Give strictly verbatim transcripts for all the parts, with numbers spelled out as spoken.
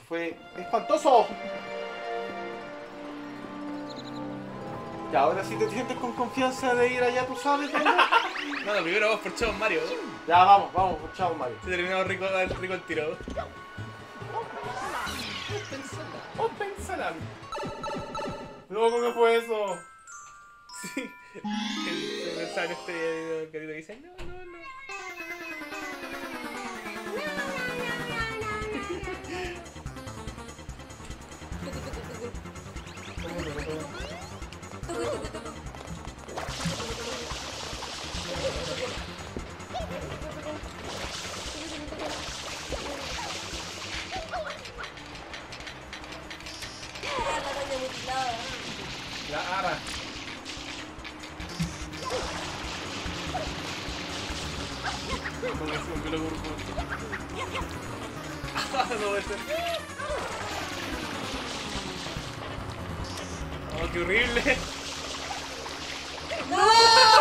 fue espantoso. Ya, ahora sí te sientes con confianza de ir allá, ¿tú sabes dónde? No, no, primero vamos por Chavo Mario. Ya, vamos, vamos, chao Mario. Se terminamos rico, rico el tiro. Open Salami. No, ¿cómo fue eso? Sí. Que pensaba en este que dice, no, no, no. La ara. No me fue un pelo curvo. Ah, no puede ser. Oh, qué horrible. ¡No!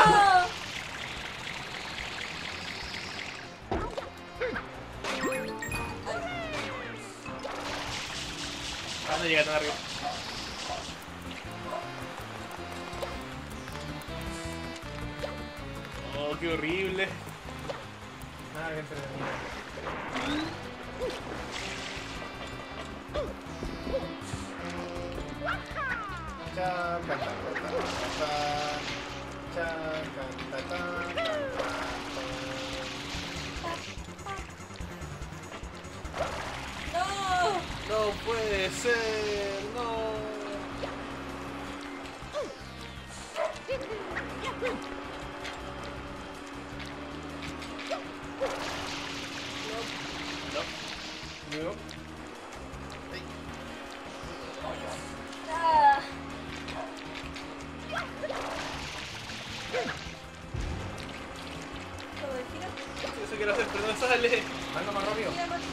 Ah, no llega tan arriba. Oh, qué horrible. Ah, qué entretenido. Chan, can, tan, tan, tan, tan. Chan, can, tan, tan, tan, tan, tan. ¡No! No puede ser, no. Yo. Ah. ¿Cómo el giro? Eso quiero hacer, pero no sale. Anda más rápido. Mira, más.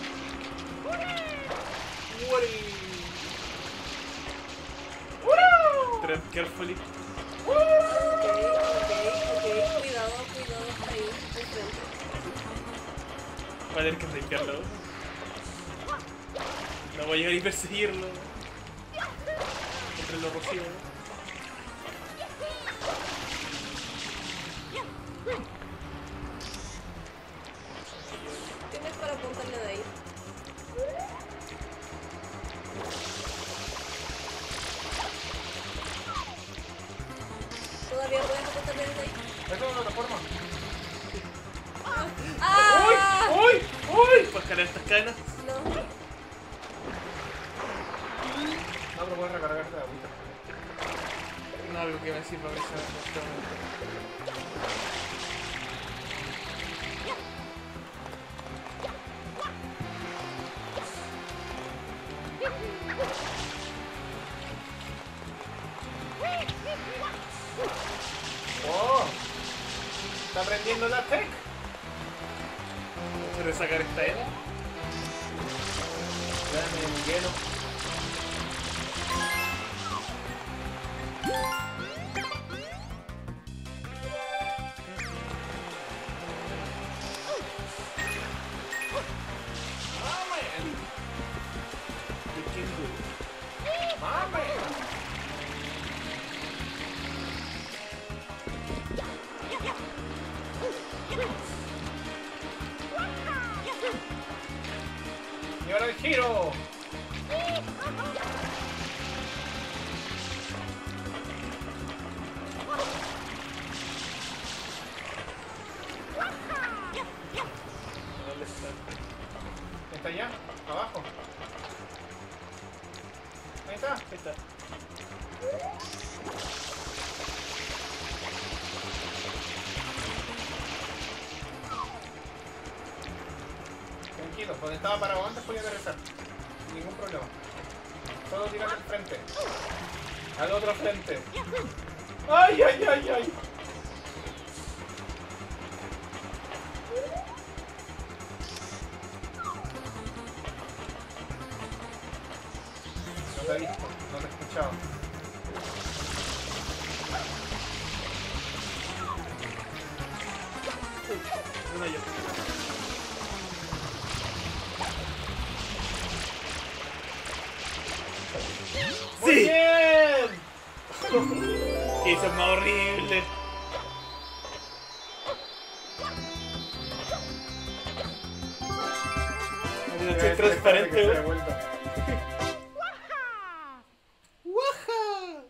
Tread carefully. Ok, ok, ok. Cuidado, cuidado. Ahí, de frente. Voy a tener que limpiarlo. No voy a llegar y perseguirlo. Entre los rocíos. Tienes para apuntarle de ahí. ¿Todavía puedes apuntarle desde ahí? Eso es una plataforma. ¡Ah! ¡Uy! ¡Uy! ¿Puedes caer estas cadenas? No. No, pero puedes recargarte de agüita. No, algo que me sirva a veces en este momento. ¡Oh! ¡Está aprendiendo la tech! ¿Puedo resacar esta era? Dame el hielo. Y ahora el giro. ¿Dónde está? ¿Está allá? Abajo. Ahí está. Ahí está. Tranquilo, donde estaba parado antes podía aterrizar. Sin ningún problema. Solo tirar al frente. Al otro frente. ¡Ay, ay, ay, ay! No te he visto, no te he escuchado. Una yo. Y eso es más horrible. No Debe soy ser transparente, que se weón. haya vuelto. ¡Waja!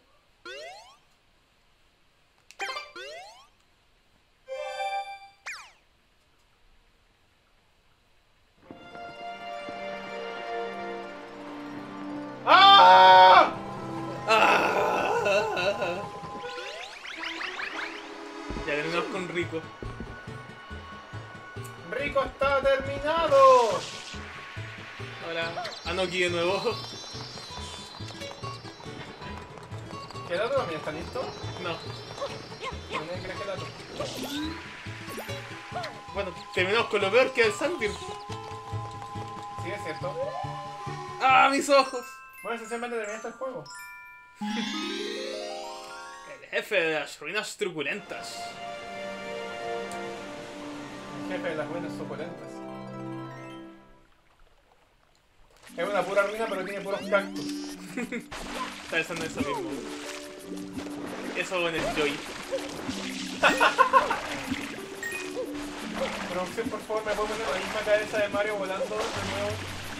¡Ah! ¡Ah! Ya terminamos con Rico. ¡Rico está terminado! Ahora Anoki de nuevo. ¿Qué dato también está listo? No. ¿Dónde crees que dato? Bueno, terminamos con lo peor que es el Sandir. Sí, es cierto. ¡Ah, mis ojos! Bueno, esencialmente terminaste el juego. El jefe de las ruinas truculentas. El jefe de las ruinas suculentas. Es una pura ruina, pero tiene puros cactus. Está pensando en eso mismo. Eso en el Joy. Producción, por favor, me puedo poner la misma cabeza de Mario volando de nuevo.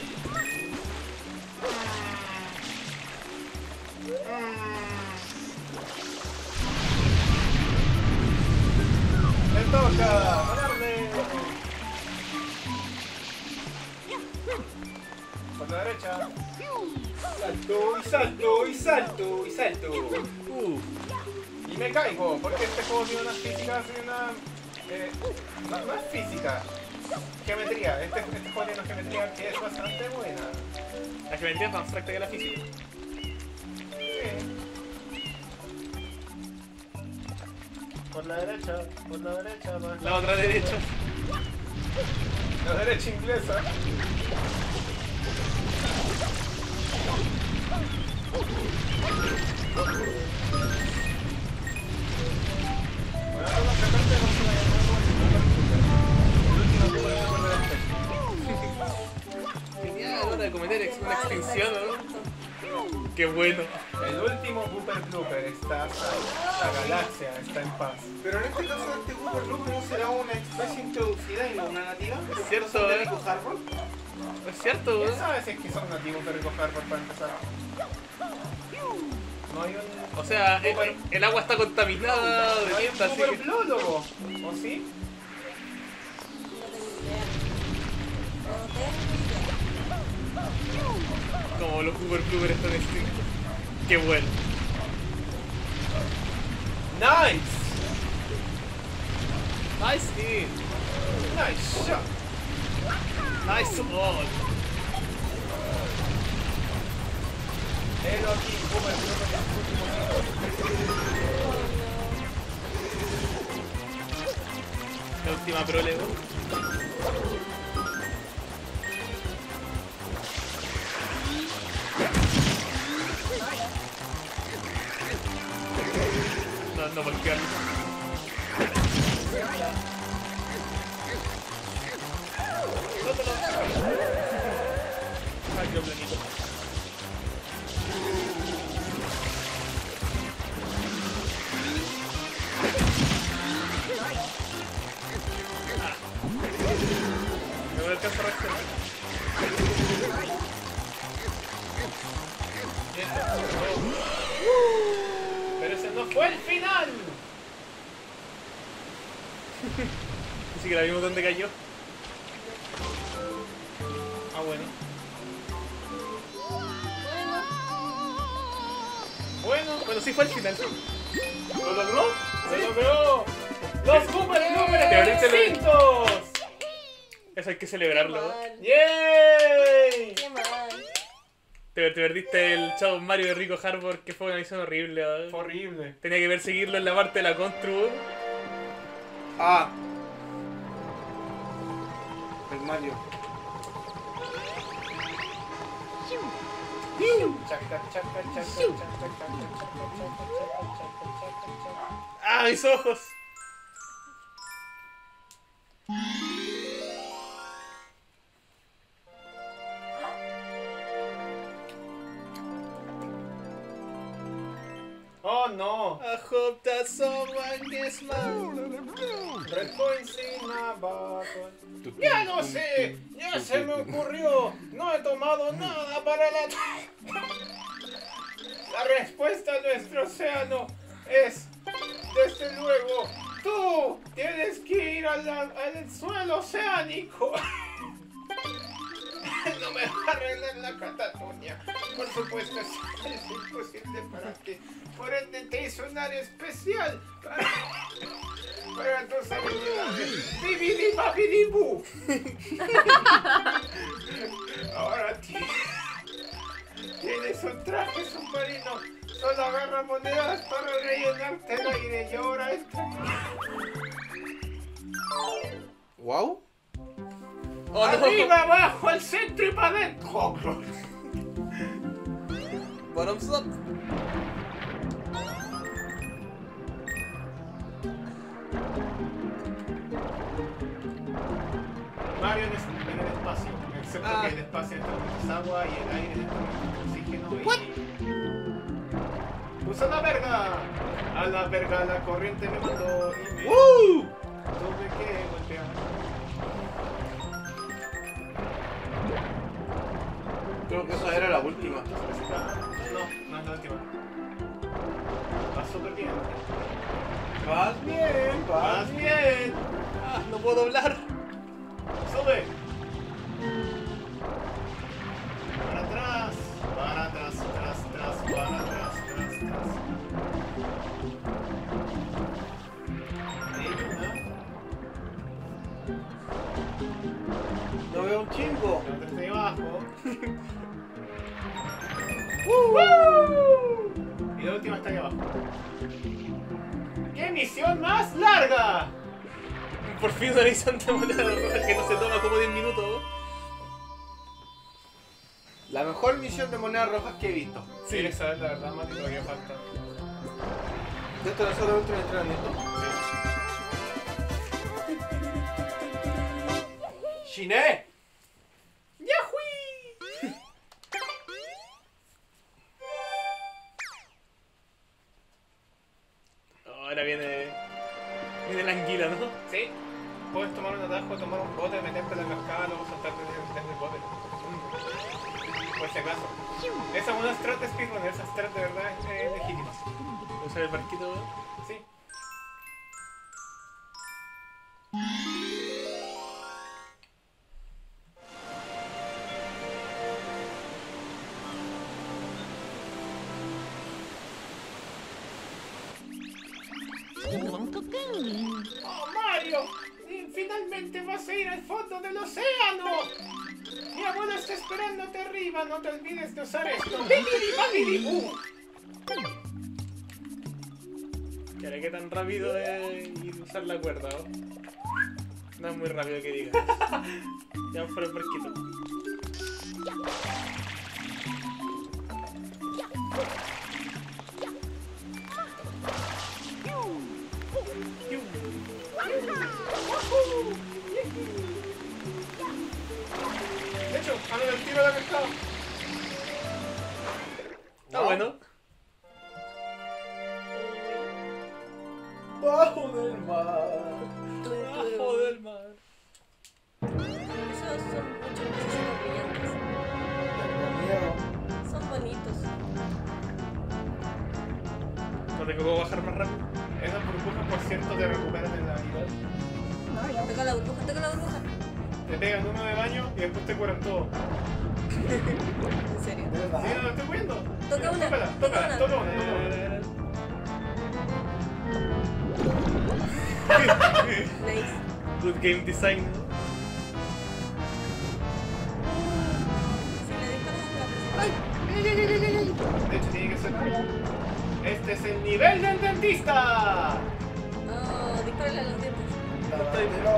¡Me toca! ¡Ganarme! Por la derecha. Salto y salto y salto y salto. Uh, Y me caigo, porque este juego tiene unas físicas y una... Eh, no, no es física. Geometría. Este, este juego tiene una geometría que es bastante buena. la geometría es más abstracta que la física. Sí. Por la derecha, por la derecha, más La otra derecha. la derecha inglesa. Bueno, ahora más frecuente vamos a llamar el último juego de Genial, hora de cometer ex- una extinción, ¿no? Qué bueno. El último Cooper Blooper está salvo. La galaxia está en paz. Pero en este caso este Cooper Loop no será una especie introducida y no una nativa. Es cierto, ¿De eh. Rico Harbor? Es cierto, ¿Quién ¿no? sabe si es que son nativos de Rico Harbor para empezar? No hay un... O sea, el, el agua está contaminada de No hay un tinta, así Cooper que... Blólogo. ¿O sí? No tengo idea. Como los Cooper Blooper están extintos. Qué bueno. Nice! Nice hit. Nice shot! Nice all. Helo aquí, Cooper Blooper en su último La última prólego. No, no voltear. No te lo Ay, qué planito. No me alcanza a reaccionar. Pero ese no fue el final. Ni siquiera vimos dónde cayó. Ah, bueno. Bueno, Bueno, sí fue el final. ¿lo logró? ¡Se logró! ¡Los Cooper Blooper Te están abriste el- extintos! Eso hay que Qué celebrarlo. mal. ¡Yay! Qué mal. Te, te perdiste el Shadow Mario de Rico Harbor, que fue una misión horrible. ¿eh? Fue horrible. Tenía que perseguirlo en la parte de la Constru. Ah. El Mario. Chaca, chaca, chaca, chaca, chaca, chaca, chaca, chaca, chaca, chaca. ¡Ah, mis ojos! Oh no, someone gets mad. Red points in a bottle. Ya no sé, ya se me ocurrió. No he tomado nada para la... La respuesta a nuestro océano es, desde luego, tú tienes que ir a la- al suelo oceánico. No me va a arreglar la catatonia. Por supuesto, es, es imposible para ti. Por ende, te hice un área especial para, para tus habilidades. ¡Bibidi babidi bu! Ahora ti- tienes un traje submarino. Solo agarra monedas para rellenarte el aire y ahora entra. Wow. Oh, no. Arriba, abajo, al centro y para adentro. Bottoms up. Mario en, es- en el espacio, excepto Ah. que el espacio en este momento es agua y el aire en este momento es oxígeno y... ¡Usa la verga! A la verga la corriente me mandó y me... ¡Woo! Tuve que golpear. Creo que esa era la última. No, no es la última. Va súper bien. Vas bien, vas ¡Vas bien! Ah, no puedo hablar. ¡Sube! Para atrás, para atrás, atrás, atrás, para atrás, atrás, atrás. Ahí hay una. No veo un chingo. La otra está ahí abajo. ¡Woo! Y la última está ahí abajo. ¡Qué misión más larga! Por fin una misión de moneda roja que no se toma como diez minutos. La mejor misión de monedas rojas que he visto. Sí, ¿quieres saber la verdad, Mati? Lo que falta. Esto no es solamente un entrenamiento. ¡Shiné! ¡Yahui! Ahora viene. Viene la anguila, ¿no? Sí. Puedes tomar un atajo, tomar un bote, meterte en la cascada, luego saltar desde, desde el bote. Por si acaso. Esa es una strat de speedrun, esa strat de verdad es eh, legítima. Usar el barquito, weón. Sí. ¡Oh, Mario! Y finalmente vas a ir al fondo del océano. Mi abuelo está esperándote arriba, no te olvides de usar esto. ¡Bibidi babidi bu! Que ahora qué tan rápido es ir a usar la cuerda, ¿no? No es muy rápido que diga. Ya vamos por el barquito. De hecho, a lo del tiro de la cascada. Está bueno. Bajo del mar. Bajo del mar. Esos son muchos pececitos brillantes. Tengo miedo. Son bonitos. No tengo cómo bajar más rápido. Esas burbujas, por cierto, te recuperan en la vida. Toca la burbuja, toca la burbuja. Te pegan uno de baño y después te curan todo. ¿En serio? ¿De Sí, verdad? no, estoy viendo. Toca una, Tócala, toca tócala, una. toca una, toca una. Nice. Good game design. Si le disparas a la persona. De hecho, tiene que ser. Este es el nivel del dentista. Oh, dispárale a los dientes. La estoy veloz.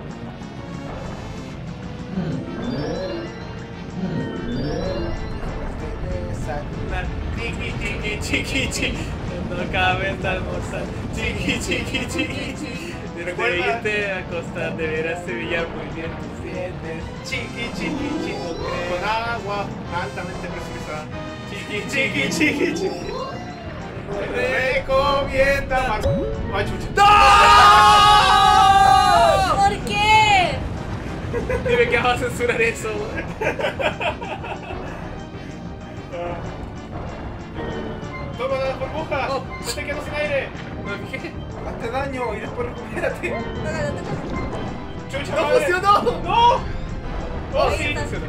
Chiqui, chiqui, chiqui, chiqui. No cabe en almorzar. Chiqui, chiqui, chiqui, chiqui. Desde irte a costa deberás sevillar muy bien tus dientes. Chiqui, chiqui, chiqui. Con agua altamente presurizada. Chiqui, chiqui, chiqui, chiqui. Recomienda más. Ay, chucha. ¡No! ¿Por qué? Dime que vas a censurar eso, weón. Toma la burbuja. Oh. Se te quedó sin aire. No me fijé. Hazte daño y después recupérate. Tócalo, tócalo. Chucha, ¡No madre. funcionó! ¡No! ¡Oh, Ahí sí! está. Funcionó.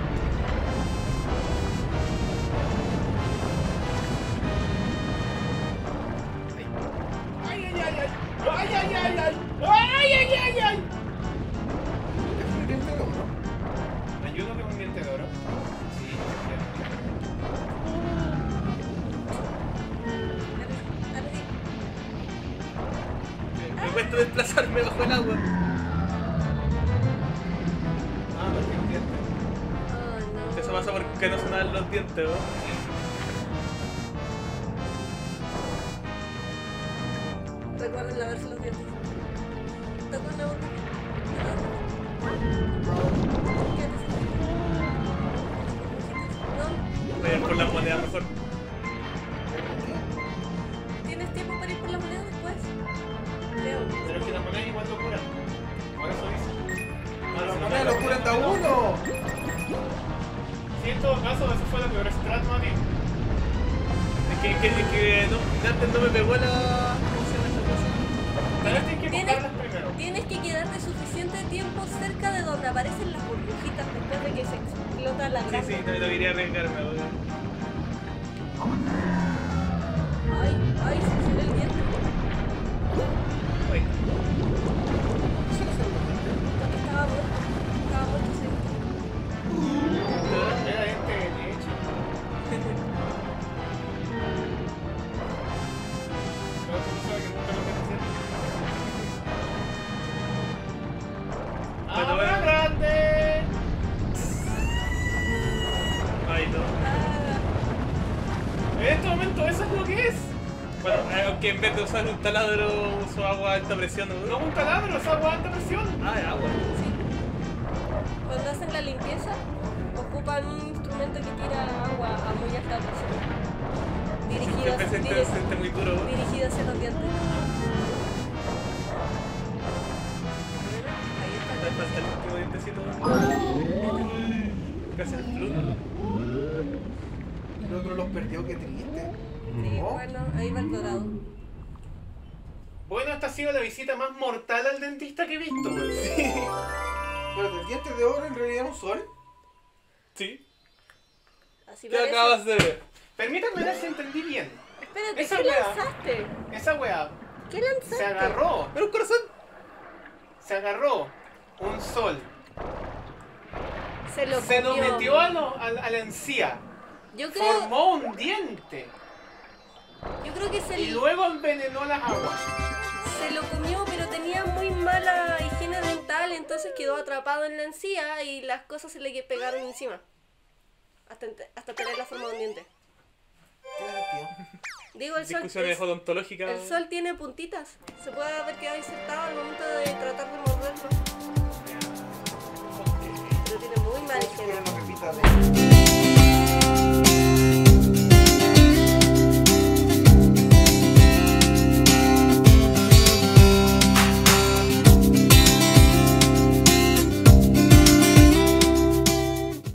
¡Ay, ay, ay, ay! ¡Ay, ay, ay, ay! ¡Ay, ay, ay, ay! Es un diente de oro. ¿Ayudo que un diente de oro? Sí, Me cuesta desplazarme bajo el agua. Ah, no tiene un diente. Oh, no. Eso pasa porque no sonaban los dientes, weón. Recuerden lavarse los dientes. Toca una boca. No, Voy a ir por la moneda mejor. ¿tienes tiempo para ir por la moneda después? Creo. Pero que la moneda igual lo cura. Por eso dice. A la moneda lo cura hasta uno. Sí, en todo caso, eso fue la peor strat, mami. Es que, que, que no, antes no me pegó la... ¿Cómo se llama esta cosa? Tal vez tienes que Tienes- buscarlas primero. Tienes que quedarte suficiente tiempo cerca de donde aparecen las burbujitas después de que se explota la Sí, granja. sí, no, no quería arriesgarme, weón. Ay, ay, se me salió el diente. Uy. Estaba muerto. Estaba muerto, sí. Era este de hecho. No, tú no sabes que nunca lo voy a hacer. Bueno, ¡Ah, bueno. grande! Ay, no. Ah, En este momento, eso es lo que es. Bueno, eh, aunque en vez de usar un taladro uso agua a alta presión, No ¿no? un taladro, es agua a alta presión. Ah, de agua. sí. Cuando hacen la limpieza, ocupan un instrumento que tira agua a muy alta presión. Dirigido, Siempre se diri- siente muy duro, weón. dirigido hacia los dientes. Ahí está. Me falta el último dientecito, weón. Gracias al flujo. El otro los perdió, qué triste. Sí, ¿No? bueno, ahí va el dorado. Bueno, esta ha sido la visita más mortal al dentista que he visto. Pero el diente de oro en realidad es un sol. Sí. Así ¿Qué parece. acabas de ver? Permítanme ver si entendí bien. Espérate, Esa ¿qué wea. lanzaste? Esa weá ¿Qué lanzaste? se agarró, ¡Era un corazón! se agarró un sol, Se lo se lo comió. metió a, lo- a, a la encía, Yo creo, formó un diente yo creo que se, y luego envenenó las aguas. se lo comió, pero tenía muy mala higiene dental, entonces quedó atrapado en la encía y las cosas se le que- pegaron encima. Hasta, ente- hasta tener la forma de un diente. Tiene sentido. Digo, el sol, Discusiones el, odontológicas. el sol tiene puntitas. Se puede haber quedado insertado